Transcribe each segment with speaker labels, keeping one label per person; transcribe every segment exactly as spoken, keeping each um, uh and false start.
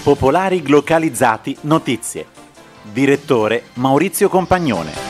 Speaker 1: Popolari Glocalizzati Notizie. Direttore Maurizio Compagnone.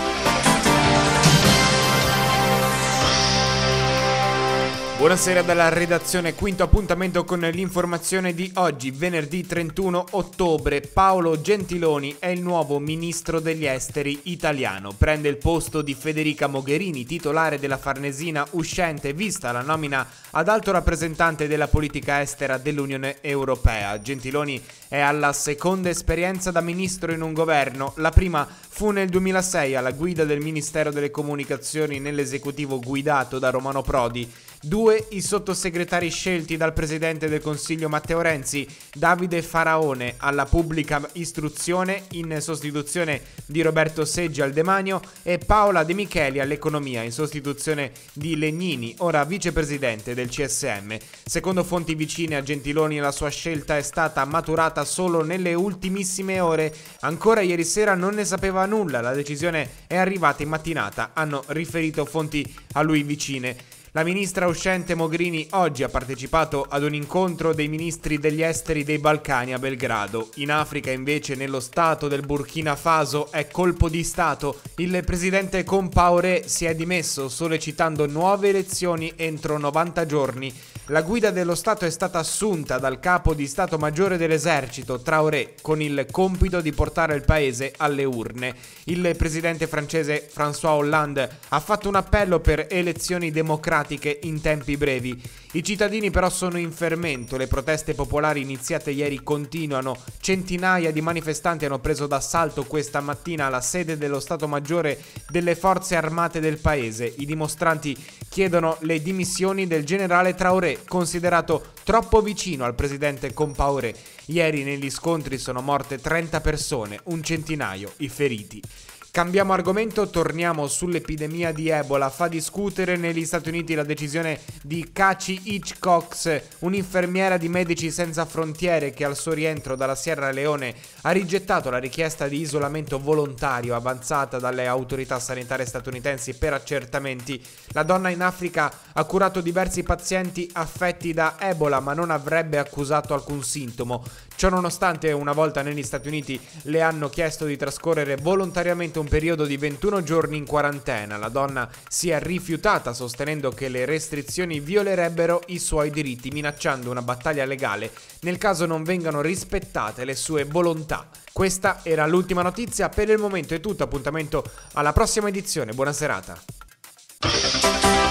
Speaker 2: Buonasera dalla redazione, quinto appuntamento con l'informazione di oggi, venerdì trentuno ottobre. Paolo Gentiloni è il nuovo ministro degli esteri italiano. Prende il posto di Federica Mogherini, titolare della Farnesina uscente, vista la nomina ad alto rappresentante della politica estera dell'Unione Europea. Gentiloni è alla seconda esperienza da ministro in un governo. La prima fu nel duemilasei alla guida del Ministero delle Comunicazioni nell'esecutivo guidato da Romano Prodi. Due i sottosegretari scelti dal Presidente del Consiglio Matteo Renzi, Davide Faraone alla pubblica istruzione in sostituzione di Roberto Seggi al demanio e Paola De Micheli all'economia in sostituzione di Legnini, ora vicepresidente del C S M. Secondo fonti vicine a Gentiloni la sua scelta è stata maturata solo nelle ultimissime ore. Ancora ieri sera non ne sapeva nulla, la decisione è arrivata in mattinata, hanno riferito fonti a lui vicine. La ministra uscente Mogherini oggi ha partecipato ad un incontro dei ministri degli esteri dei Balcani a Belgrado. In Africa invece, nello stato del Burkina Faso, è colpo di stato. Il presidente Compaoré si è dimesso sollecitando nuove elezioni entro novanta giorni. La guida dello Stato è stata assunta dal capo di Stato Maggiore dell'Esercito, Traoré, con il compito di portare il paese alle urne. Il presidente francese François Hollande ha fatto un appello per elezioni democratiche in tempi brevi. I cittadini però sono in fermento, le proteste popolari iniziate ieri continuano. Centinaia di manifestanti hanno preso d'assalto questa mattina la sede dello Stato Maggiore delle Forze Armate del paese. I dimostranti chiedono le dimissioni del generale Traoré, considerato troppo vicino al presidente Compaoré. Ieri negli scontri sono morte trenta persone, un centinaio i feriti. Cambiamo argomento, torniamo sull'epidemia di Ebola. Fa discutere negli Stati Uniti la decisione di Kachi Hitchcox, un'infermiera di Medici Senza Frontiere che al suo rientro dalla Sierra Leone ha rigettato la richiesta di isolamento volontario avanzata dalle autorità sanitarie statunitensi per accertamenti. La donna in Africa ha curato diversi pazienti affetti da Ebola ma non avrebbe accusato alcun sintomo. Ciò nonostante, una volta negli Stati Uniti le hanno chiesto di trascorrere volontariamente un periodo di ventuno giorni in quarantena. La donna si è rifiutata, sostenendo che le restrizioni violerebbero i suoi diritti, minacciando una battaglia legale nel caso non vengano rispettate le sue volontà. Questa era l'ultima notizia, per il momento è tutto, appuntamento alla prossima edizione, buona serata.